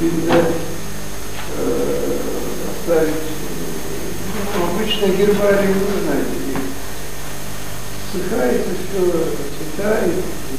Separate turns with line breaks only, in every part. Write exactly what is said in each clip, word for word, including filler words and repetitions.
передать, э, оставить. Ну, обычно гербарий, вы знаете, ссыхается все, цветает,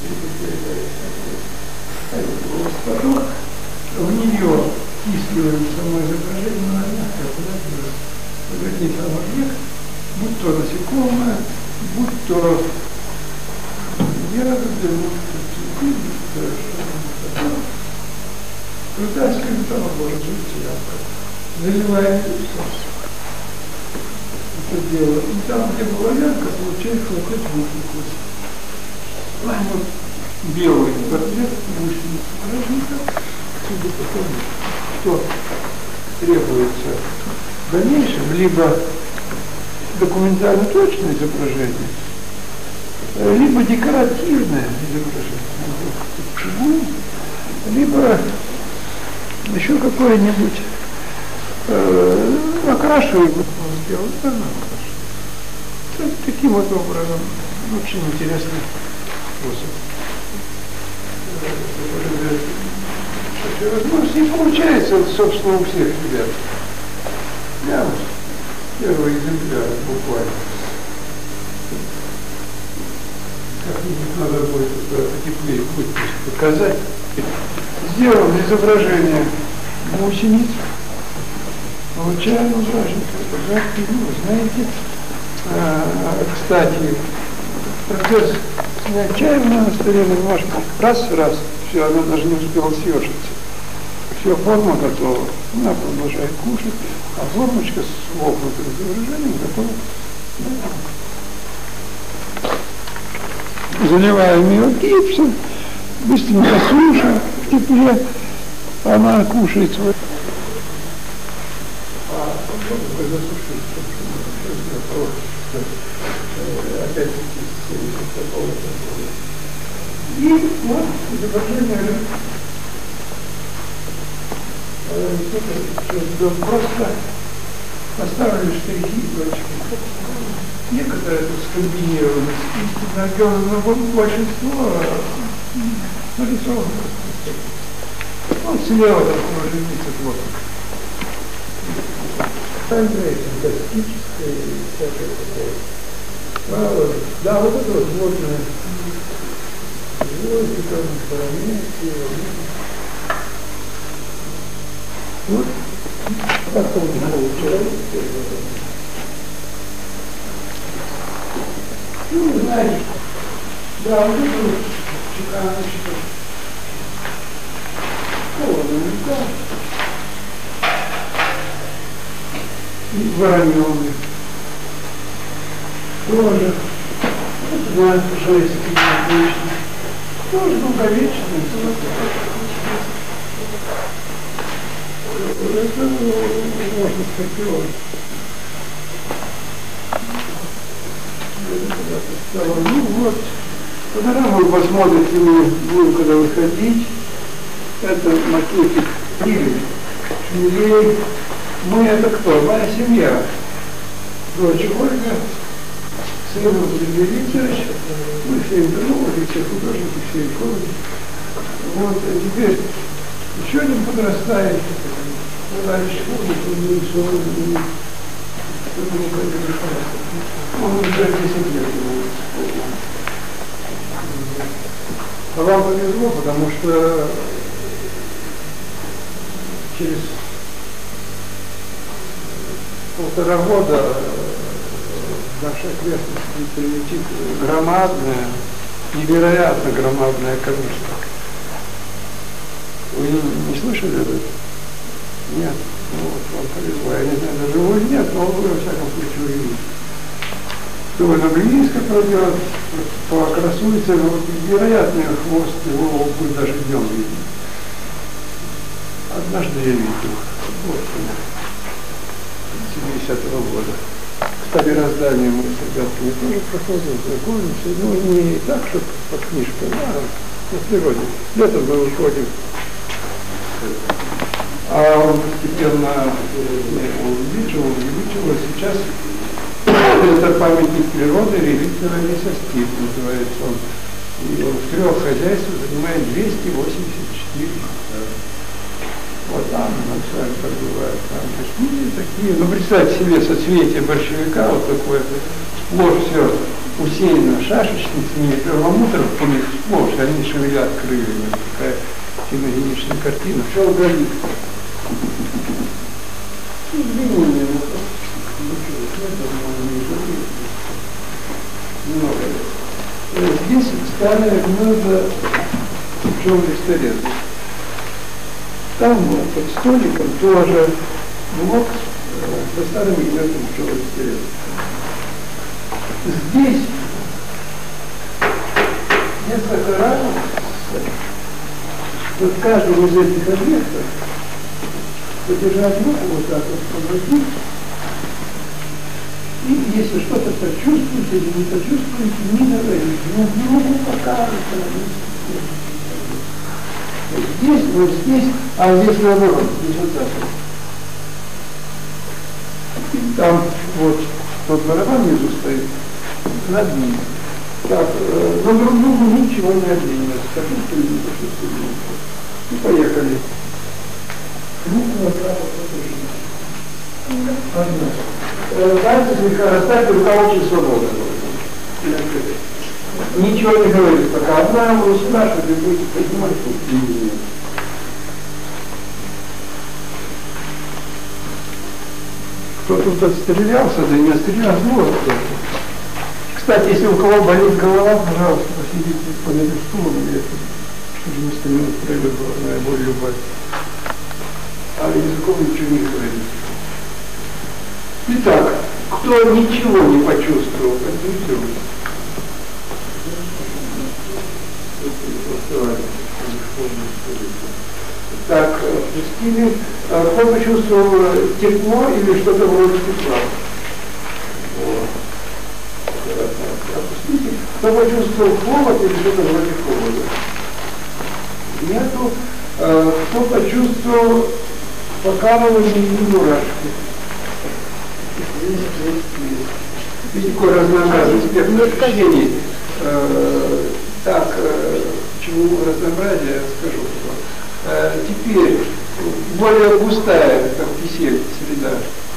потом в нее втискиваем само изображение, но она как сам объект, будь то насекомое, будь то ягоды, будь то цветы, будь то что-то. Вытаскиваем, там может жить ямка. Заливаем это дело. И там, где была ямка, получается вот этот выпуклость. Там вот белый портрет гусеницы праздника, чтобы потом, что требуется в дальнейшем, либо документально точное изображение, либо декоративное изображение, либо еще какое-нибудь э, окрашиваем, сделать, да, окрашиваем. Таким вот образом очень интересный способ. Возможность не получается, собственно, у всех ребят. Я вот первый экземпляр буквально. Как-нибудь надо будет потеплее показать. Сделал изображение гусениц. Получаем изображение. Ну, вы знаете, а, кстати, процесс снятия на столе на бумажке. Раз, раз, все, она даже не успела съежиться. Все, форма готова. Она продолжает кушать, а формочка с лопнутым изображением готова. Заливаем ее гипсом, быстренько сушим в тепле, она кушает свой. И вот изображение просто поставили штрихи и точки. Некоторые тут скомбинированы, но большинство нарисовано. Вот слева такое женица плотно. Фантастическое и всякое такое. Да, вот это вот водное. Гвоздиком, параметрия. Вот. Потом получается. Ну, знаете, да, вот это вот чеканочка. Холодно, и вороненый. Тоже. Вот знаю, жесть, отлично. Тоже долговечный. Это можно скорпион. Ну вот, панораму вы посмотрите, мы будем когда выходить. Это макетик Игорь Шмелей. Мы это кто? Моя семья. Дочь Ольга, сын Владимир Викторович. Мы все интернологи, все художники, все экологи. Вот, а теперь еще один подрастает. Товарищ Ольга, он нарисован. Он уже десять лет. А вам повезло, потому что через полтора года в нашей окрестности прилетит громадное, невероятно громадное количество. Вы не слышали об этом? Нет. Ну вот, вам повезло. Я не знаю, даже его нет, но вы во всяком случае увидите. Кто на близко пройдет, покрасуется, вот невероятный хвост, его будет даже днем видно. Однажды я видел. Вот он. семидесятого года. Кстати, раздание мы с ребятками тоже проходим, знакомимся. Ну, не так, что по книжкам, а на природе. Летом мы выходим. А он постепенно увеличивал, увеличивал. Сейчас это памятник природы, реликвия Лесостив называется он. И он в трех хозяйствах занимает двести восемьдесят четыре гектара. Вот там она с вами проживает. Там. То есть люди такие, ну представьте себе соцветие большевика, вот такое, сплошь все усеяно шашечницами, перламутровками, сплошь, они шевелят крыльями. Такая киногеничная картина. Все горит. Извинения, много. Здесь старая гнезда Джон Листерет. Там под столиком тоже блок со старыми гнездами Джон Листерет. Здесь несколько раз вот в каждом из этих объектов подержать руку вот так вот положить. И если что-то почувствуете или не почувствуете, не говорите. Ну, руку покажете. Здесь, вот здесь, а здесь наоборот, здесь вот так вот. И там вот тот барабан внизу стоит, над ним. Так, э, но друг другу ничего не обменивается. Почувствуете, не почувствуете. И поехали. Руку вот так вот положить. Знаете, слегка расставьте, рука очень свободна. Ничего не говорит, пока одна его сюда, что вы будете поднимать руку. Кто тут отстрелялся, да и не отстрелялся, вот кто-то. Кстати, если у кого болит голова, пожалуйста, посидите под этим стулом, или это, чтобы несколько минут пройдет головная боль любая. А языком ничего не говорит. Итак, кто ничего не почувствовал, поднимите руку. Так, пустили. Кто почувствовал тепло или что-то вроде тепла? Опустите. Кто почувствовал холод или что-то вроде холода? Нету. Кто почувствовал покалывание и мурашки? Видите, какое разнообразие спектр ощущений. Так, почему разнообразие, я скажу. Теперь более густая, как кисель, среда.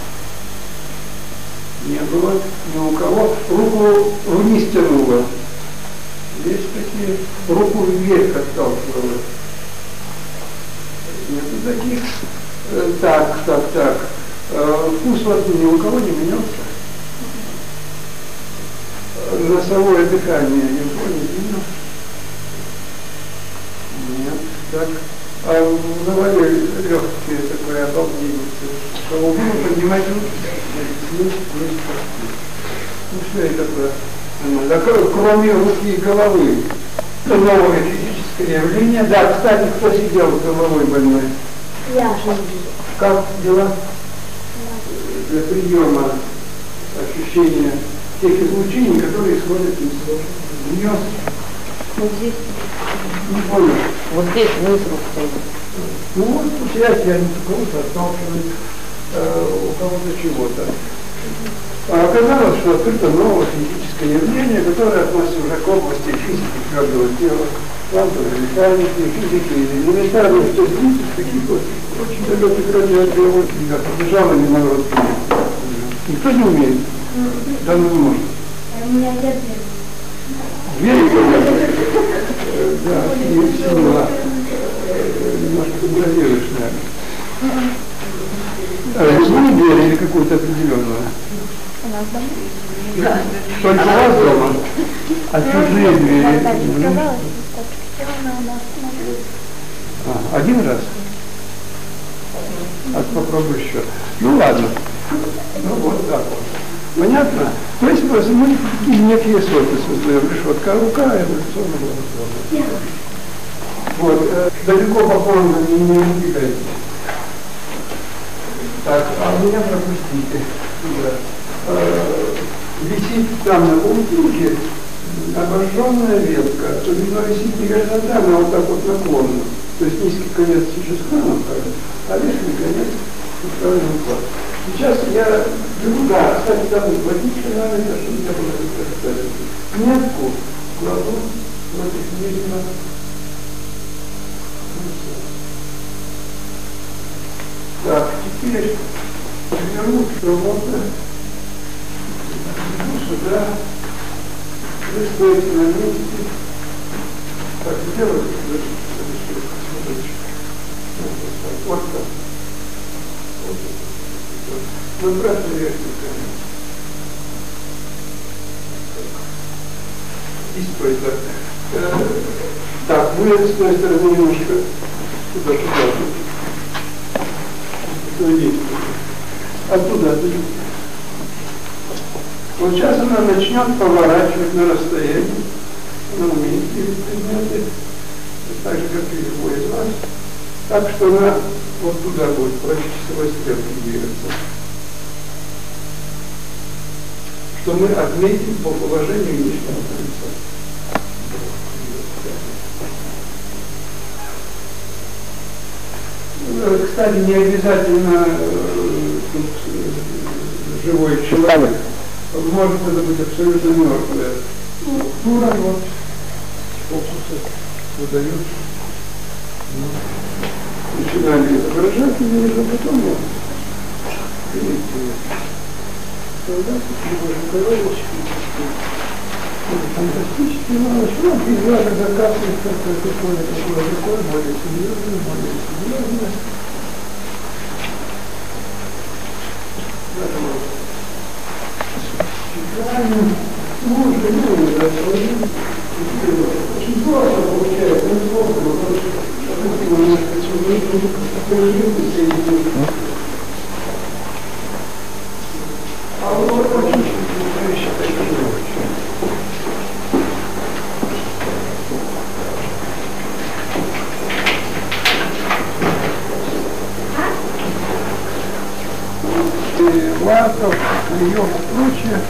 Не было ни у кого. Руку вниз тянула. Есть такие. Руку вверх отталкивала. Нету таких. Так, так, так. Вкус во рту ни у кого не менялся. Носовое дыхание ни у кого не менялось. Нет. Так. А в голове легкие такое обалдение. Кого было, поднимать руки. Ну что это такое? Да, кроме руки и головы. Это новое физическое явление. Да, кстати, кто сидел с головой больной?
Я.
Как дела? Для приема ощущения тех излучений, которые исходят из гнезд.
Вот здесь.
Не понял.
Вот здесь вниз рук стоит.
Ну вот, связь я не кого-то отталкиваю, э, у кого-то чего-то. А оказалось, что открыто новое физическое явление, которое относится уже к области физики твердого тела, квантовой механики, физики элементарных частиц, таких вот очень далеких радиобиологии, как побежала народ. Никто не умеет. Да, ну не может.
У меня нет
Двери, да, и сила немножко контролируешь, наверное. А любую дверь или какую-то определенную?
У нас дома.
Да. Только у вас дома? А чужие двери? А, один раз? А попробуй еще. Ну ладно. Ну вот так вот. Понятно? То есть мы такие некие свойства создаем. Решетка рука, эволюционно благословенно. Вот, э, далеко по форме не, не убегайте. Так, а меня пропустите. Да. Э, висит там на паутинке обожженная ветка. Вино висит не горизонтально, а вот так вот наклонно. То есть низкий конец сейчас краном, а верхний конец правильно класс. Сейчас я беру, да, кстати, там водичка надо, чтобы не было расставить. Метку кладу против нижнего. теперь беру что-то, иду сюда, вы стоите на месте. Так, сделайте, смотрите. Вот так. Вот так. Набрать верхний конец. И стой так. Так, вы с той стороны немножко туда-туда. Оттуда, оттуда. Вот сейчас она начнет поворачивать на расстоянии. Она умеет делать предметы, так же, как и любой из вас. Так что она вот туда будет, против часовой стрелки двигаться. Что мы отметим по положению нижнего конца. Кстати, не обязательно э, тут, э, живой человек. Может это быть абсолютно мертвое. Ну, тура вот фокусы выдают. Начинали изображать, и уже потом вот. Солдаты, Николаевич, фантастический малыш, ну, пейзажи заказывают, как такое, такое, такое, более серьезное, более серьезное. Шикарно. Можно, ну, очень здорово получается, ну, здорово, потому что, допустим, у нас такой жидкость, а вот очень вещи такие очень. Лаков, клеев и прочее.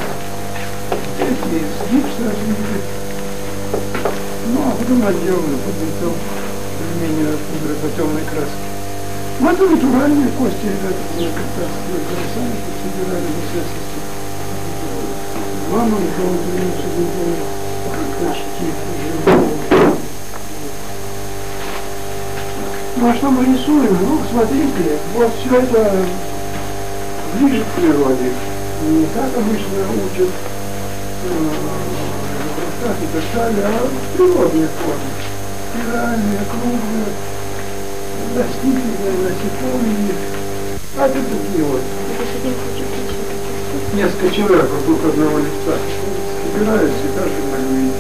Эти с гипса разбили. Ну, а потом отделаны под металл, менее пудры по темной краске. Ну, это натуральные кости, ребята, как-то сами собирали в естественности. Мама, никого не принесу, не помню, кашки живые. Ну, а что мы рисуем? Ну, смотрите, вот все это ближе к природе. Не как обычно учат э, и так далее, а в природной форме. Спиральные, круглые, растительные, насекомые. А это такие вот. Несколько человек вокруг одного лица. Собираются и каждый малюет.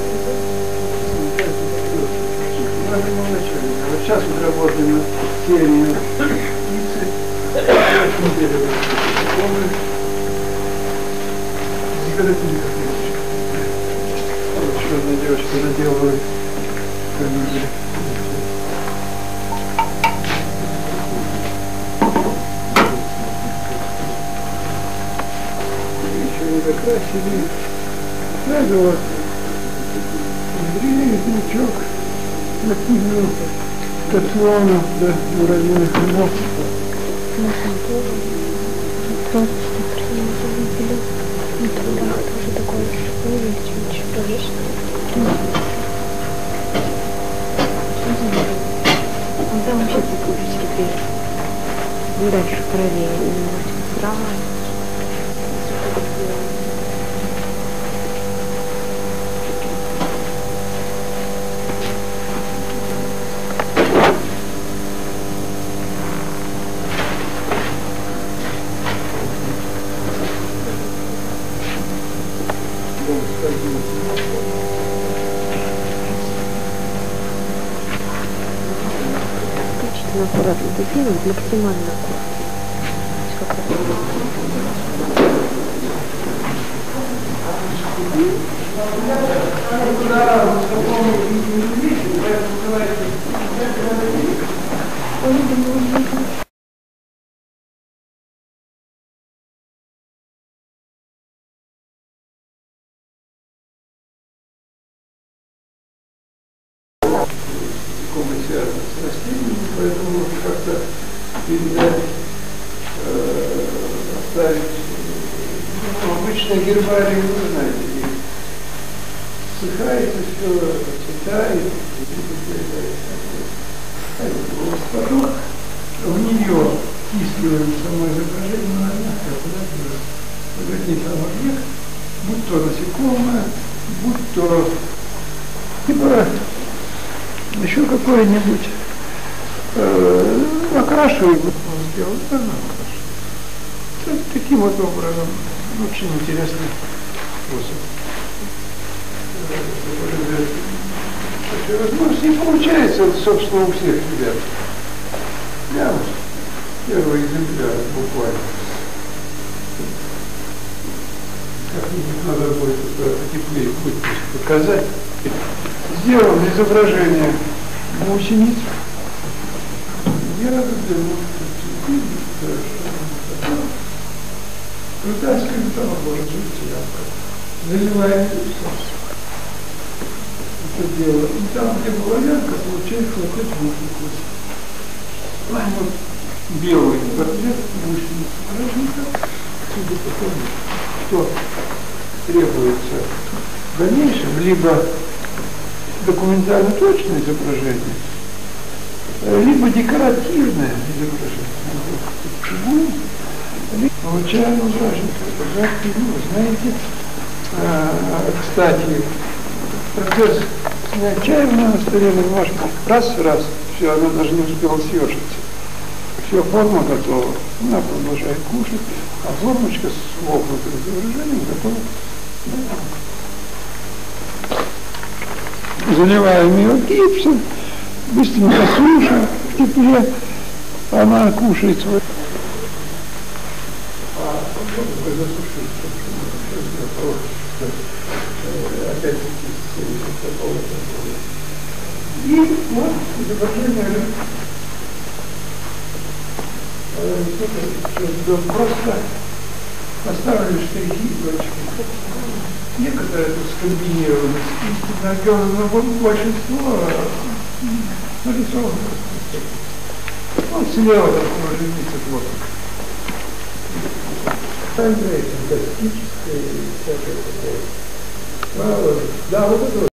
Я думал вначале. Вот сейчас вот работаем над серией птицы. Декоративных птичек. Вот еще одна девочка наделывает колибри. Еще не докрасили. Это вот древний пятничок накинул кационов до муравьиных ног.
Просто красиво на трудах тоже такой очень прорежь. Он там вообще психологически дверь. Ну дальше правее, немножко справа. Аккуратно это делать, максимально аккуратно.
Связано с растениями, поэтому нужно как-то передать, э, оставить. Ну, обычно гербарий, вы знаете, ссыхается все, цветает, потом в нее втискиваем само изображение на мягкое, куда-то какой там объект, будь то насекомое, будь то либо еще какое-нибудь э, окрашиваем, вот он сделал, да, окрашиваем. Таким вот образом очень интересный способ. Возможно, не получается, это, собственно, у всех ребят. Я вот первый экземпляр буквально. Как-нибудь надо будет потеплее будет показать. Сделал изображение гусениц. Я разделил. Вытаскиваем там, может быть, ямка. Заливаем это дело. И там, где была ямка, получается вот этот гусеник. Там вот белый портрет гусениц. Судя по тому, что требуется в дальнейшем, либо документально точное изображение, либо декоративное изображение. Получаем изображение. Ну, знаете, а, кстати, процесс снятия на столе бумажки раз-раз, все, она даже не успела съежиться. Все, форма готова, она продолжает кушать, а формочка с лопнутым изображением готова. Заливаем ее гипсом, быстренько сушим в тепле, она кушает свой. И вот изображение просто поставили штрихи и точки. Некоторые тут скомбинированы с но большинство нарисовано. Вот слева такой ложится плотно. Фантастическое всякое такое. Да, вот это